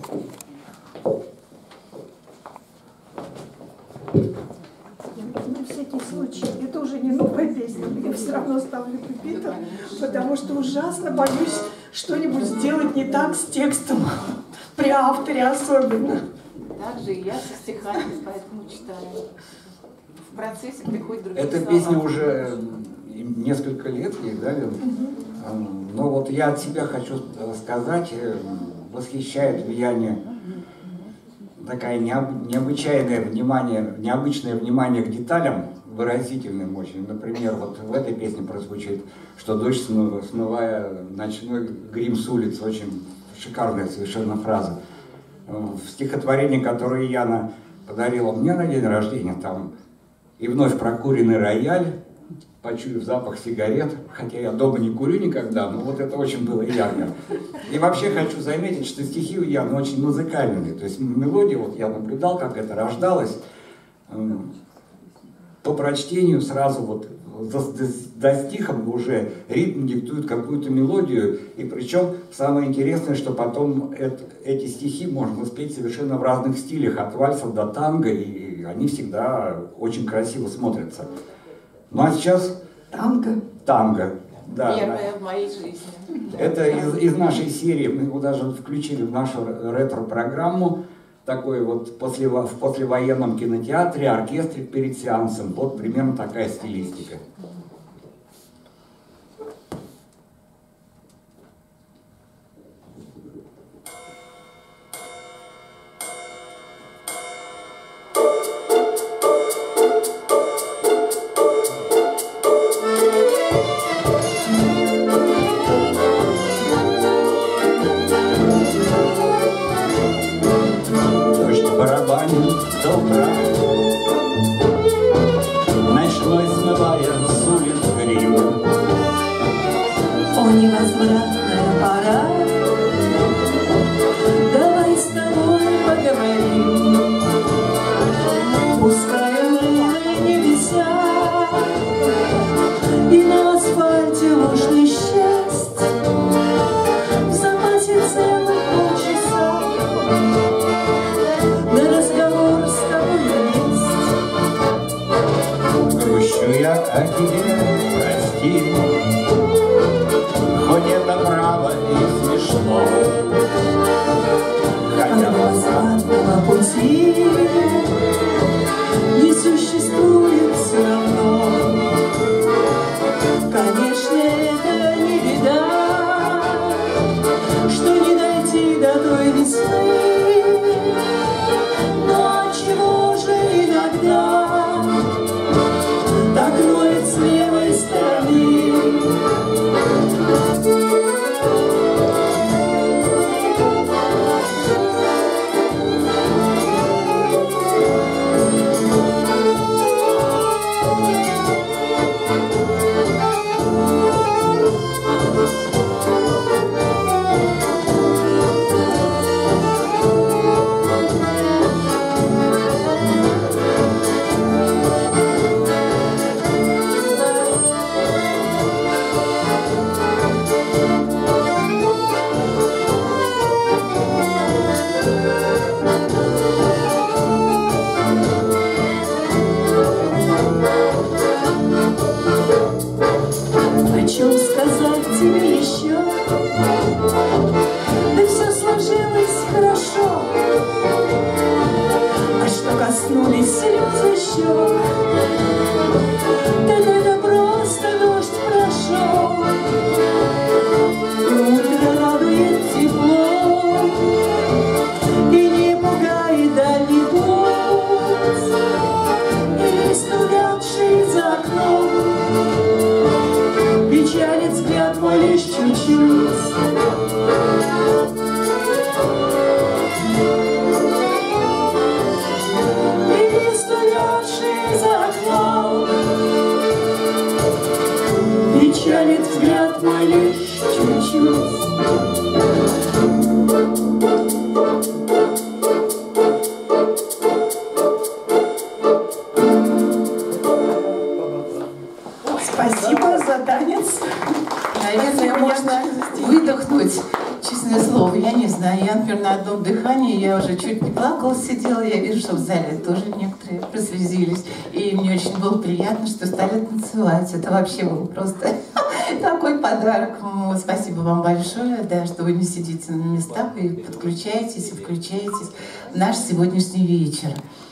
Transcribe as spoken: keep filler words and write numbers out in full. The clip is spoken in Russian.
На всякий случай, это уже не новая песня, но я все равно ставлю репитер, потому что ужасно боюсь что-нибудь сделать не так с текстом, при авторе особенно. Так же и я со стихами, поэтому читаю. В процессе приходят другие Эта слова. песня уже несколько лет ей, да, Лен? Угу. Но вот я от себя хочу сказать, восхищает влияние, такое необычайное внимание, необычное внимание к деталям, выразительным очень. Например, вот в этой песне прозвучит, что дождь, смывая ночной грим с улиц, очень шикарная совершенно фраза. В стихотворении, которое Яна подарила мне на день рождения, там и вновь прокуренный рояль, почуяв запах сигарет, хотя я дома не курю никогда, но вот это очень было ярко. И вообще хочу заметить, что стихи у Яны очень музыкальные, то есть мелодия, вот я наблюдал, как это рождалось, по прочтению сразу вот до стихом уже ритм диктует какую-то мелодию, и причем самое интересное, что потом это, эти стихи можно спеть совершенно в разных стилях, от вальсов до танго, и они всегда очень красиво смотрятся. Ну а сейчас танго. Танго, да. Первое в моей жизни. Это из, из нашей серии, мы его даже включили в нашу ретро-программу, такой вот после, в послевоенном кинотеатре, оркестре перед сеансом. Вот примерно такая стилистика. Jesus. одном дыхании, я уже чуть не плакала, сидела, я вижу, что в зале тоже некоторые прослезились. И мне очень было приятно, что стали танцевать. Это вообще был просто такой подарок. Спасибо вам большое, да, что вы не сидите на местах и подключаетесь и включаетесь в наш сегодняшний вечер.